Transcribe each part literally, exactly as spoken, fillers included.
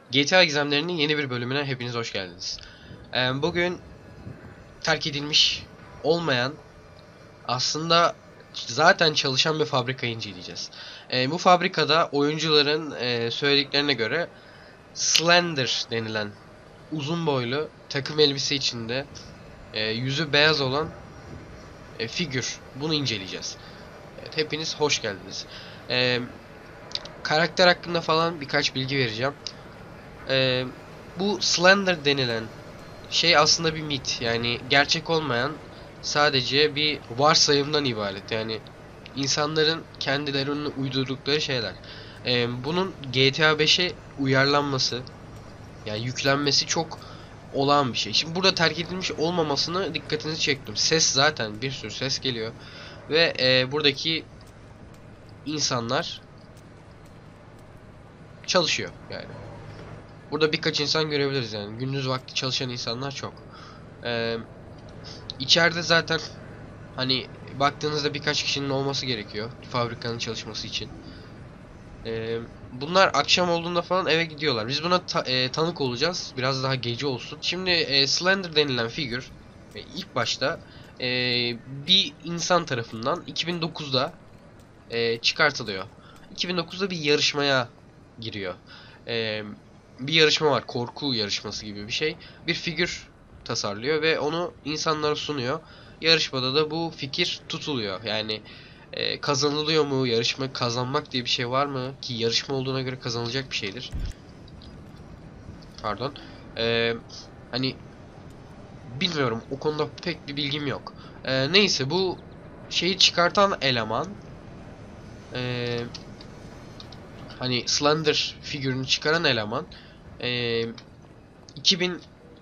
G T A Gizemlerinin yeni bir bölümüne hepiniz hoş geldiniz. Ee, bugün terk edilmiş olmayan, aslında zaten çalışan bir fabrikayı inceleyeceğiz. Ee, bu fabrikada oyuncuların e, söylediklerine göre Slender denilen uzun boylu, takım elbise içinde, e, yüzü beyaz olan e, figür. Bunu inceleyeceğiz. Evet, hepiniz hoş geldiniz. Ee, Karakter hakkında falan birkaç bilgi vereceğim. Ee, Bu Slender denilen şey aslında bir mit. Yani gerçek olmayan, sadece bir varsayımdan ibaret. Yani insanların kendilerinin uydurdukları şeyler. Ee, bunun G T A beşe uyarlanması, yani yüklenmesi çok olağan bir şey. Şimdi burada terk edilmiş olmamasını dikkatinizi çektim. Ses, zaten bir sürü ses geliyor. Ve e, buradaki insanlar çalışıyor yani. Burada birkaç insan görebiliriz yani. Gündüz vakti çalışan insanlar çok. Ee, içeride zaten hani baktığınızda birkaç kişinin olması gerekiyor fabrikanın çalışması için. Ee, Bunlar akşam olduğunda falan eve gidiyorlar. Biz buna ta- e, tanık olacağız. Biraz daha gece olsun. Şimdi e, Slender denilen figür e, ilk başta e, bir insan tarafından iki bin dokuzda e, çıkartılıyor. iki bin dokuzda bir yarışmaya giriyor. E, Bir yarışma var. Korku yarışması gibi bir şey. Bir figür tasarlıyor ve onu insanlara sunuyor. Yarışmada da bu fikir tutuluyor. Yani e, kazanılıyor mu? Yarışma kazanmak diye bir şey var mı? Ki yarışma olduğuna göre kazanılacak bir şeydir. Pardon. E, Hani bilmiyorum. O konuda pek bir bilgim yok. E, neyse, bu şeyi çıkartan eleman, e, hani Slender figürünü çıkaran eleman, e, iki bin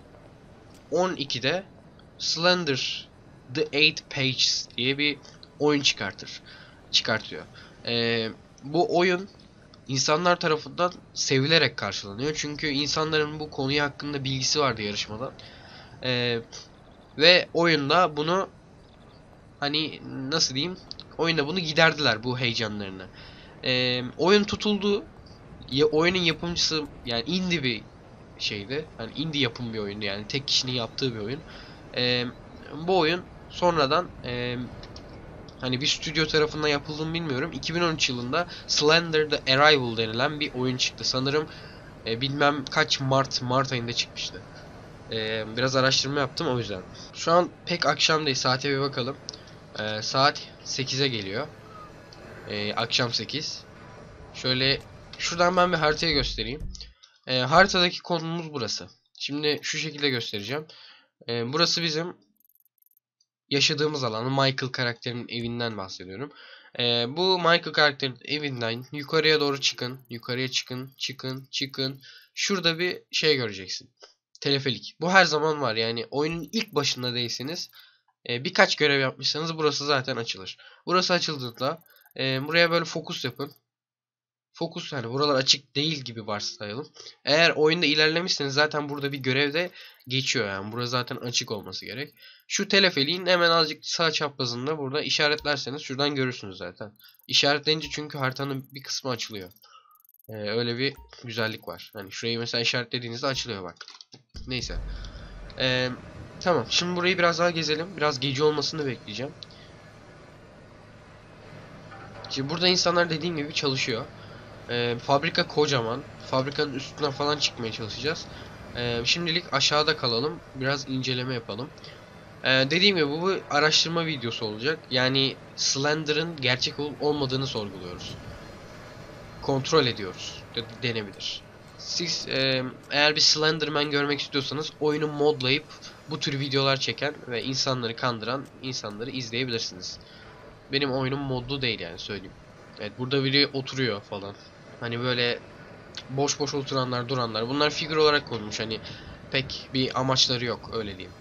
on ikide Slender The Eight Pages diye bir oyun çıkartır. Çıkartıyor. E, Bu oyun insanlar tarafından sevilerek karşılanıyor. Çünkü insanların bu konuyu hakkında bilgisi vardı yarışmadan. E, Ve oyunda bunu, hani nasıl diyeyim, oyunda bunu giderdiler, bu heyecanlarını. E, oyun tutuldu. Ya, oyunun yapımcısı yani indie bir şeydi. Hani indie yapım bir oyundu, yani tek kişinin yaptığı bir oyun. Ee, Bu oyun sonradan, e, hani bir stüdyo tarafından yapıldığını bilmiyorum. iki bin on üç yılında Slender The Arrival denilen bir oyun çıktı. Sanırım e, bilmem kaç Mart Mart ayında çıkmıştı. Ee, biraz araştırma yaptım o yüzden. Şu an pek akşam değil. Saate bir bakalım. Ee, saat sekize geliyor. Ee, akşam sekiz. Şöyle şuradan ben bir haritayı göstereyim. E, haritadaki konumuz burası. Şimdi şu şekilde göstereceğim. E, burası bizim yaşadığımız alan. Michael karakterinin evinden bahsediyorum. E, bu Michael karakterin evinden yukarıya doğru çıkın. Yukarıya çıkın. Çıkın. Çıkın. Şurada bir şey göreceksin. Telefelik. Bu her zaman var. Yani oyunun ilk başında değilseniz, e, birkaç görev yapmışsanız burası zaten açılır. Burası açıldığında e, buraya böyle fokus yapın. Fokus, hani buralar açık değil gibi varsayalım. Eğer oyunda ilerlemişseniz zaten burada bir görevde geçiyor yani. Burası zaten açık olması gerek. Şu teleferiğin hemen azıcık sağ çaprazında burada işaretlerseniz şuradan görürsünüz zaten. İşaretleyince çünkü haritanın bir kısmı açılıyor. Ee, öyle bir güzellik var. Hani şurayı mesela işaretlediğinizde açılıyor bak. Neyse. Ee, tamam. Şimdi burayı biraz daha gezelim. Biraz gece olmasını bekleyeceğim. Şimdi burada insanlar dediğim gibi çalışıyor. Ee, fabrika kocaman. Fabrikanın üstünden falan çıkmaya çalışacağız. Ee, şimdilik aşağıda kalalım. Biraz inceleme yapalım. Ee, dediğim gibi bu bir araştırma videosu olacak. Yani Slender'ın gerçek olup olmadığını sorguluyoruz. Kontrol ediyoruz. De denebilir. Siz e, eğer bir Slenderman görmek istiyorsanız oyunu modlayıp bu tür videolar çeken ve insanları kandıran insanları izleyebilirsiniz. Benim oyunum modlu değil, yani söyleyeyim. Evet, burada biri oturuyor falan. Hani böyle boş boş oturanlar, duranlar. Bunlar figür olarak konmuş. Hani pek bir amaçları yok, öyle diyeyim.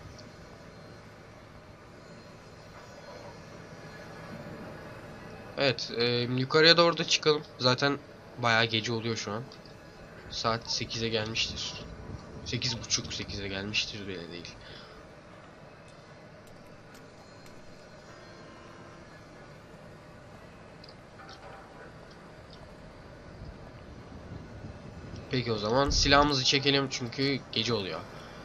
Evet, e, yukarıya doğru da çıkalım. Zaten bayağı gece oluyor şu an. Saat sekize gelmiştir. Sekiz buçuk, sekize gelmiştir bile değil. Peki o zaman silahımızı çekelim çünkü gece oluyor.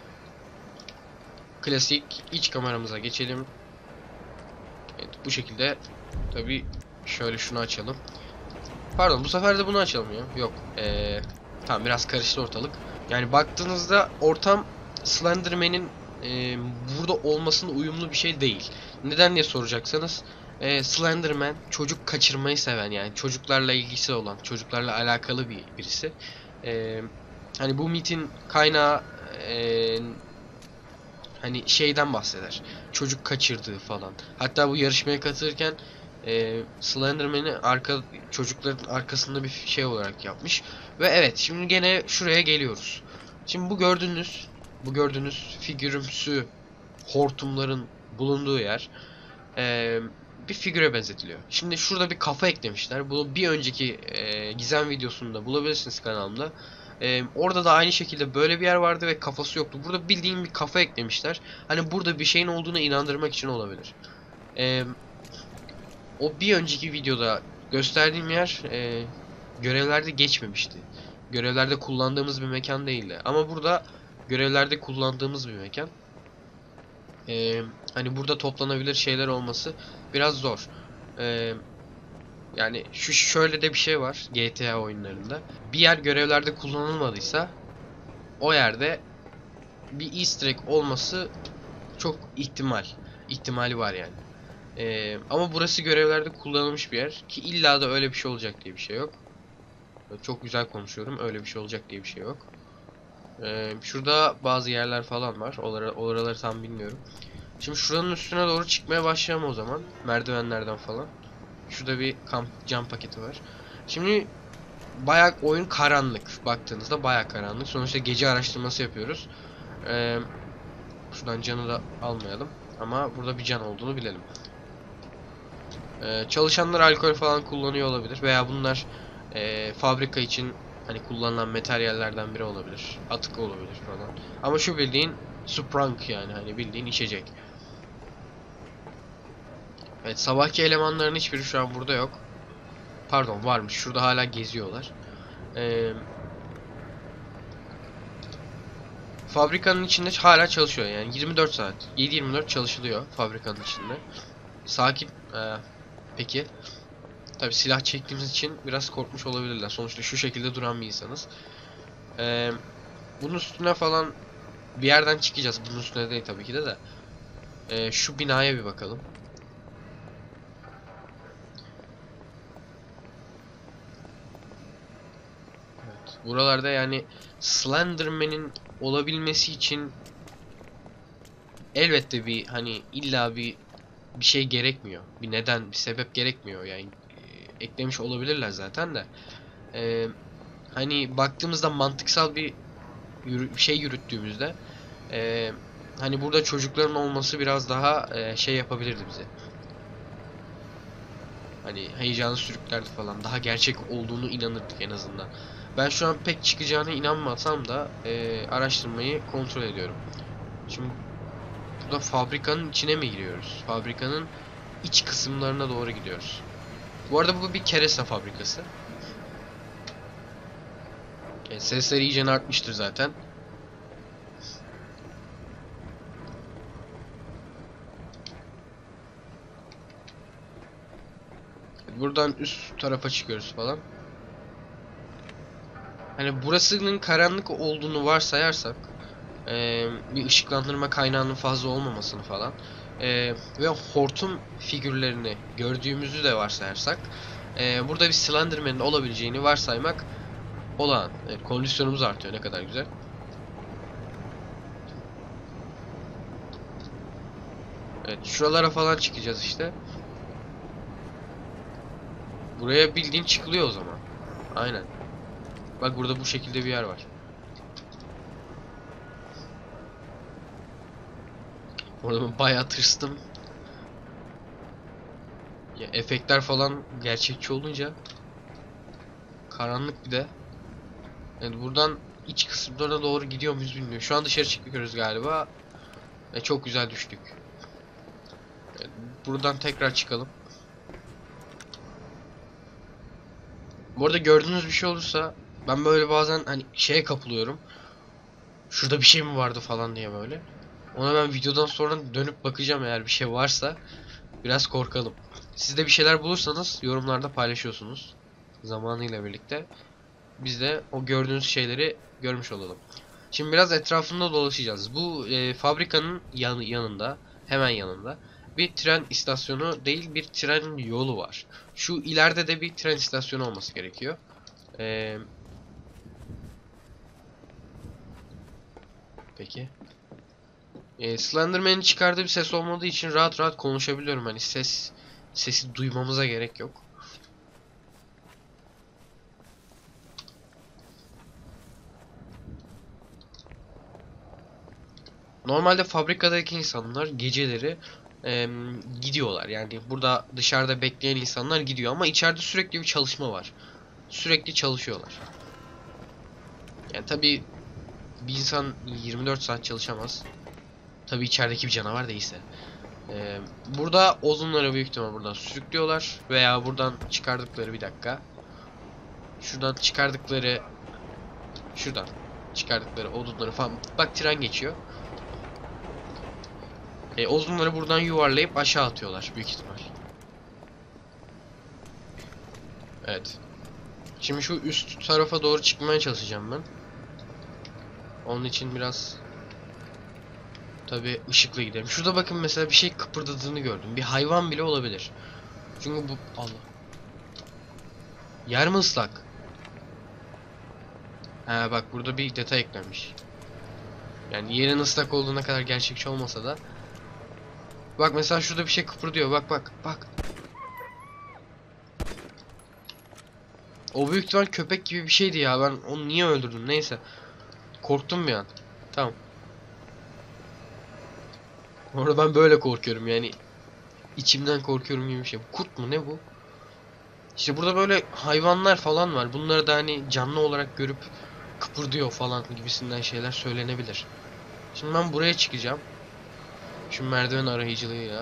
Klasik iç kameramıza geçelim. Evet, bu şekilde. Tabi şöyle şunu açalım. Pardon, bu sefer de bunu açalım ya. Yok. Ee, tamam, biraz karıştı ortalık. Yani baktığınızda ortam Slenderman'in e, burada olmasına uyumlu bir şey değil. Neden diye soracaksanız, e, Slenderman çocuk kaçırmayı seven, yani çocuklarla ilgisi olan, çocuklarla alakalı bir birisi. E, hani bu mitin kaynağı e, hani şeyden bahseder. Çocuk kaçırdığı falan. Hatta bu yarışmaya katılırken e, Slenderman'i arka çocukların arkasında bir şey olarak yapmış. Ve evet, şimdi gene şuraya geliyoruz. Şimdi bu gördüğünüz bu gördüğünüz figürümsü hortumların bulunduğu yer e, bir figüre benzetiliyor. Şimdi şurada bir kafa eklemişler. Bunu bir önceki e, gizem videosunda bulabilirsiniz kanalımda. Ee, orada da aynı şekilde böyle bir yer vardı ve kafası yoktu. Burada bildiğim bir kafa eklemişler. Hani burada bir şeyin olduğunu inandırmak için olabilir. Ee, o bir önceki videoda gösterdiğim yer e, görevlerde geçmemişti. Görevlerde kullandığımız bir mekan değildi. Ama burada görevlerde kullandığımız bir mekan. Ee, hani burada toplanabilir şeyler olması biraz zor. Ee, Yani şu şöyle de bir şey var G T A oyunlarında. Bir yer görevlerde kullanılmadıysa o yerde bir Easter egg olması çok ihtimal. ihtimali var yani. Ee, ama burası görevlerde kullanılmış bir yer ki illa da öyle bir şey olacak diye bir şey yok. Çok güzel konuşuyorum. Öyle bir şey olacak diye bir şey yok. Ee, şurada bazı yerler falan var. Oraları, oraları tam bilmiyorum. Şimdi şuranın üstüne doğru çıkmaya başlayalım o zaman. Merdivenlerden falan. Şurada bir kamp cam paketi var. Şimdi bayağı oyun karanlık. Baktığınızda bayağı karanlık. Sonuçta gece araştırması yapıyoruz. Ee, şuradan canı da almayalım. Ama burada bir can olduğunu bilelim. Ee, çalışanlar alkol falan kullanıyor olabilir. Veya bunlar e, fabrika için hani kullanılan materyallerden biri olabilir. Atık olabilir falan. Ama şu bildiğin Sprunk, yani hani bildiğin içecek. Evet, sabahki elemanların hiçbiri şu an burada yok. Pardon, varmış. Şurada hala geziyorlar. Ee, fabrikanın içinde hala çalışıyor yani yirmi dört saat. yedi yirmi dört çalışılıyor fabrikanın içinde. Sakin. Ee, peki. Tabi silah çektiğimiz için biraz korkmuş olabilirler. Sonuçta şu şekilde duran bir insanız. Ee, bunun üstüne falan bir yerden çıkacağız. Bunun üstüne değil tabii ki de de. Ee, şu binaya bir bakalım. Evet. Buralarda yani Slenderman'in olabilmesi için elbette bir hani illa bir bir şey gerekmiyor. Bir neden, bir sebep gerekmiyor yani. E, eklemiş olabilirler zaten de. E, hani baktığımızda mantıksal bir yürü, bir şey yürüttüğümüzde e, hani burada çocukların olması biraz daha e, şey yapabilirdi bize. Hani heyecanı sürüklerdi falan. Daha gerçek olduğunu inanırdık en azından. Ben şu an pek çıkacağına inanmasam da e, araştırmayı kontrol ediyorum. Şimdi burada fabrikanın içine mi giriyoruz? Fabrikanın iç kısımlarına doğru gidiyoruz. Bu arada bu bir kereste fabrikası. Yani sesleri iyice artmıştır zaten. Buradan üst tarafa çıkıyoruz falan. Hani burasının karanlık olduğunu varsayarsak, e, bir ışıklandırma kaynağının fazla olmamasını falan e, ve hortum figürlerini gördüğümüzü de varsayarsak, e, burada bir Slenderman'in olabileceğini varsaymak olağan. Evet, kondisyonumuz artıyor, ne kadar güzel. Evet, şuralara falan çıkacağız işte. Buraya bildiğin çıkılıyor o zaman. Aynen. Bak burada bu şekilde bir yer var. Orada ben bayağı tırstım. Ya efektler falan gerçekçi olunca karanlık bir de. Yani buradan iç kısımlarına doğru gidiyor muyuz bilmiyorum. Şu an dışarı çıkıyoruz galiba. Ve çok güzel düştük. Yani buradan tekrar çıkalım. Bu arada gördüğünüz bir şey olursa Ben böyle bazen hani şeye kapılıyorum. Şurada bir şey mi vardı falan diye böyle. Ona ben videodan sonra dönüp bakacağım, eğer bir şey varsa biraz korkalım. Siz de bir şeyler bulursanız yorumlarda paylaşıyorsunuz. Zamanıyla birlikte. Biz de o gördüğünüz şeyleri görmüş olalım. Şimdi biraz etrafında dolaşacağız. Bu e, fabrikanın yan, yanında, hemen yanında bir tren istasyonu değil, bir tren yolu var. Şu ileride de bir tren istasyonu olması gerekiyor. Ee, peki. Ee, Slenderman'in çıkardığı bir ses olmadığı için rahat rahat konuşabiliyorum. Hani ses sesi duymamıza gerek yok. Normalde fabrikadaki insanlar geceleri e, gidiyorlar. Yani burada dışarıda bekleyen insanlar gidiyor ama içeride sürekli bir çalışma var. Sürekli çalışıyorlar. Yani tabii bir insan yirmi dört saat çalışamaz. Tabii içerideki bir canavar değilse. E, burada odunları büyük ihtimal buradan sürüklüyorlar veya buradan çıkardıkları, bir dakika. Şuradan çıkardıkları, şuradan çıkardıkları odunları falan. Bak, tren geçiyor. E, odunları buradan yuvarlayıp aşağı atıyorlar büyük ihtimal. Evet. Şimdi şu üst tarafa doğru çıkmaya çalışacağım ben. Onun için biraz tabi ışıkla gidelim. Şurada bakın, mesela bir şey kıpırdadığını gördüm. Bir hayvan bile olabilir. Çünkü bu, Allah. Yer mi ıslak? Ha bak, burada bir detay eklenmiş. Yani yerin ıslak olduğuna kadar gerçekçi olmasa da. Bak mesela şurada bir şey kıpırdıyor. Bak bak bak. O büyük ihtimal köpek gibi bir şeydi ya. Ben onu niye öldürdüm? Neyse. Korktum bir an. Tamam. Orada ben böyle korkuyorum yani. İçimden korkuyorum gibi bir şey. Kurt mu ne bu? İşte burada böyle hayvanlar falan var. Bunları da hani canlı olarak görüp kıpırdıyor falan gibisinden şeyler söylenebilir. Şimdi ben buraya çıkacağım. Şu merdiven arayıcılığıyla.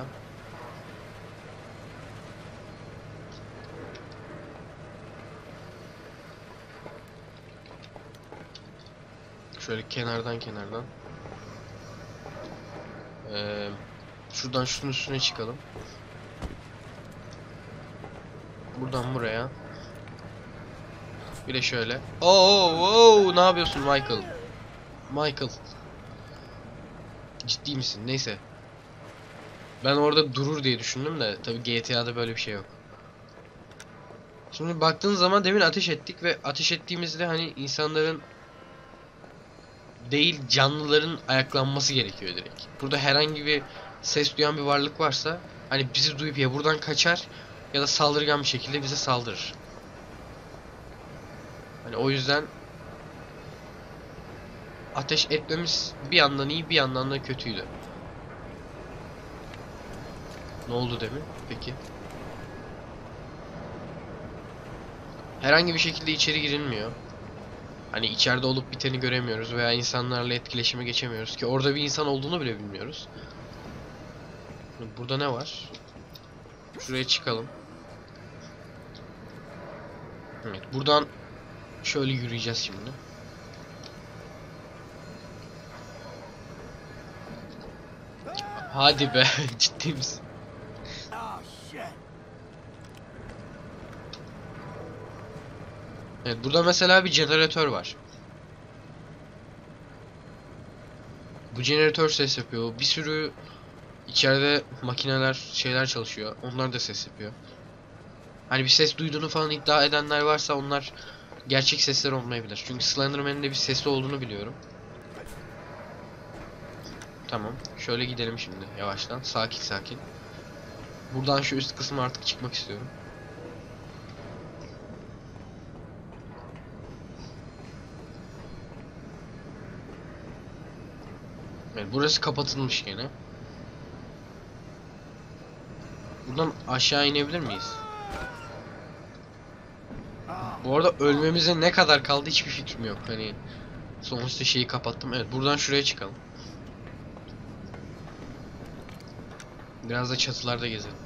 Şöyle kenardan kenardan. Ee, şuradan şunun üstüne çıkalım. Buradan buraya. Bir de şöyle. Oo, oo, ne yapıyorsun Michael? Michael. Ciddi misin? Neyse. Ben orada durur diye düşündüm de tabii G T A'da böyle bir şey yok. Şimdi baktığın zaman demin ateş ettik ve ateş ettiğimizde hani insanların değil, canlıların ayaklanması gerekiyor direkt. Burada herhangi bir ses duyan bir varlık varsa hani bizi duyup ya buradan kaçar ya da saldırgan bir şekilde bize saldırır. Hani o yüzden ateş etmemiz bir yandan iyi, bir yandan da kötüydü. Ne oldu demin? Peki. Herhangi bir şekilde içeri girilmiyor. Hani içeride olup biteni göremiyoruz veya insanlarla etkileşime geçemiyoruz ki orada bir insan olduğunu bile bilmiyoruz. Burada ne var? Şuraya çıkalım. Evet, buradan şöyle yürüyeceğiz şimdi. Hadi be, ciddi misin? Evet, burada mesela bir jeneratör var. Bu jeneratör ses yapıyor. Bir sürü içeride makineler, şeyler çalışıyor. Onlar da ses yapıyor. Hani bir ses duyduğunu falan iddia edenler varsa onlar gerçek sesler olmayabilir. Çünkü Slenderman'in de bir sesi olduğunu biliyorum. Tamam. Şöyle gidelim şimdi yavaştan. Sakin sakin. Buradan şu üst kısmı artık çıkmak istiyorum. Evet, burası kapatılmış gene. Buradan aşağı inebilir miyiz? Bu arada ölmemize ne kadar kaldı hiçbir fikrim yok. Hani sonuçta şeyi kapattım. Evet, buradan şuraya çıkalım. Biraz da çatılarda gezelim.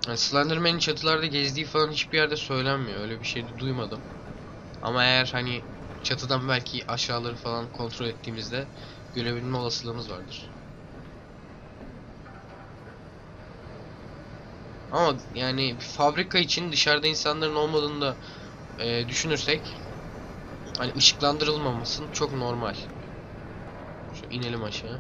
Yani Slenderman'in çatılarda gezdiği falan hiçbir yerde söylenmiyor. Öyle bir şey de duymadım. Ama eğer hani çatıdan belki aşağıları falan kontrol ettiğimizde görebilme olasılığımız vardır. Ama yani bir fabrika için dışarıda insanların olmadığını da e, düşünürsek hani ışıklandırılmaması çok normal. Şu inelim aşağı.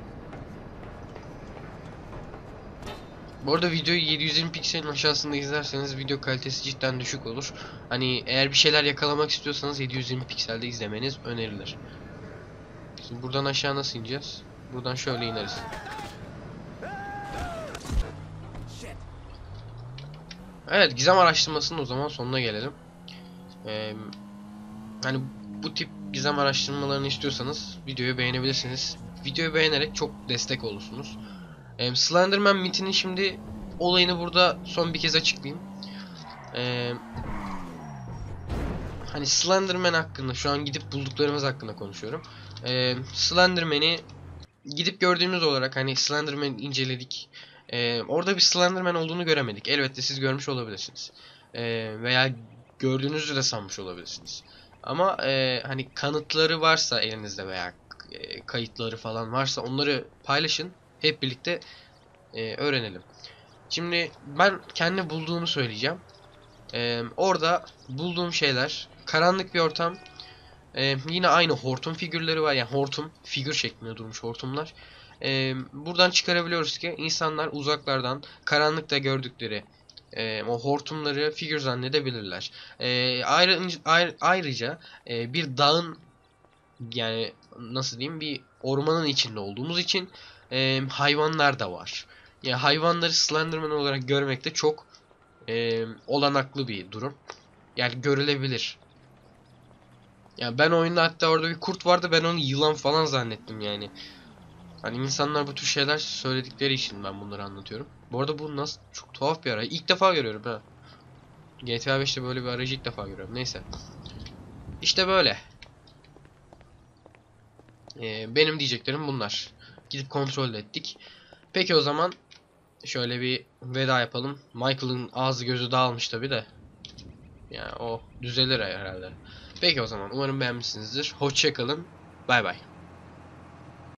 Bu arada videoyu yedi yüz yirmi pikselin aşağısında izlerseniz video kalitesi cidden düşük olur. Hani eğer bir şeyler yakalamak istiyorsanız yedi yüz yirmi pikselde izlemeniz önerilir. Şimdi buradan aşağı nasıl ineceğiz? Buradan şöyle ineriz. Evet, gizem araştırmasının o zaman sonuna gelelim. Ee, hani bu tip gizem araştırmalarını istiyorsanız videoyu beğenebilirsiniz. Videoyu beğenerek çok destek olursunuz. Ee, Slenderman mitinin şimdi olayını burada son bir kez açıklayayım. Ee, hani Slenderman hakkında şu an gidip bulduklarımız hakkında konuşuyorum. Ee, Slenderman'i gidip gördüğümüz olarak hani Slenderman'i inceledik. Ee, orada bir Slenderman olduğunu göremedik. Elbette siz görmüş olabilirsiniz. Ee, veya gördüğünüzü de sanmış olabilirsiniz. Ama e, hani kanıtları varsa elinizde veya e, kayıtları falan varsa onları paylaşın. Hep birlikte e, öğrenelim. Şimdi ben kendi bulduğumu söyleyeceğim. Ee, orada bulduğum şeyler karanlık bir ortam. Ee, yine aynı hortum figürleri var. Yani hortum figür şeklinde durmuş hortumlar. Ee, buradan çıkarabiliyoruz ki insanlar uzaklardan karanlıkta gördükleri e, o hortumları figür zannedebilirler. Ee, ayrı, ayrı, ayrıca e, bir dağın, yani nasıl diyeyim, bir ormanın içinde olduğumuz için e, hayvanlar da var. Yani hayvanları Slenderman olarak görmek de çok e, olanaklı bir durum. Yani görülebilir. Yani ben oyunda hatta orada bir kurt vardı, ben onu yılan falan zannettim yani. Hani insanlar bu tür şeyler söyledikleri için ben bunları anlatıyorum. Bu arada bu nasıl çok tuhaf bir arayı. İlk defa görüyorum ha. G T A beşte böyle bir aracı ilk defa görüyorum. Neyse. İşte böyle. Ee, benim diyeceklerim bunlar. Gidip kontrol ettik. Peki o zaman şöyle bir veda yapalım. Michael'ın ağzı gözü dağılmış tabi de. Yani o düzelir herhalde. Peki o zaman umarım beğenmişsinizdir. Hoşça kalın. Bay bay.